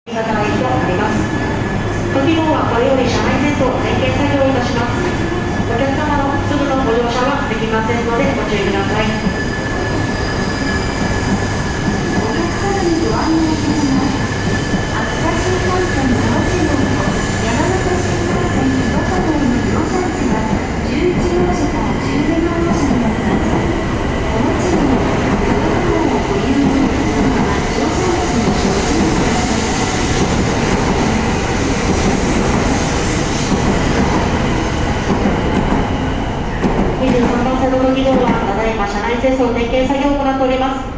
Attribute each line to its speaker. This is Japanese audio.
Speaker 1: 車台となります。ご希望はこれより車内清掃点検作業をいたします。お客様のすぐのご乗車はできませんのでご注意ください。
Speaker 2: お客様にご案内いたします。秋田新幹線佐賀市号と山形新幹線日高号の乗車地は11号車から12号車になります。お持ちの佐賀号をご利用のお客様は乗車列にご注意ください。
Speaker 1: 23番線のご希望はただいま車内清掃点検作業を行っております。